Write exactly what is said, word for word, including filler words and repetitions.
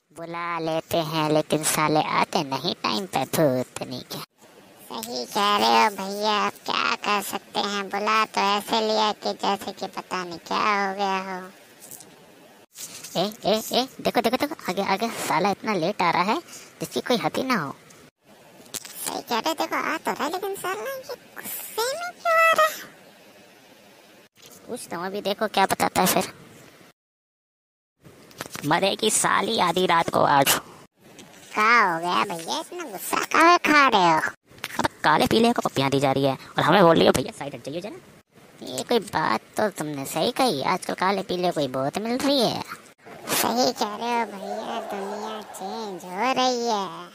बुला लेते हैं लेकिन साले आते नहीं टाइम पे। भूतनी क्या। सही कह रहे हो भैया, आप क्या कर सकते हैं। बुला तो ऐसे लिया कि जैसे कि पता नहीं क्या हो गया हो। ए ए ए देखो देखो देखो, आगे आगे साला इतना लेट आ रहा है जिसकी कोई हद ही ना हो। सही कह रहे, देखो आ तो रहा है लेकिन साला ये गुस्से में क्यों आ रहा है। पूछता हूँ अभी, देखो क्या बताता है फिर। मरेगी साली आधी रात को आज। क्या हो गया भैया, इतना गुस्सा काहे खा रहे हो। अब काले पीले को पप्पियाँ दी जा रही है और हमें बोल रही हो भैया साइड हट जाइए जरा। ये कोई बात तो तुमने सही कही, आजकल काले पीले कोई बहुत मिल रही है। सही कह रहे हो भैया, दुनिया चेंज हो रही है।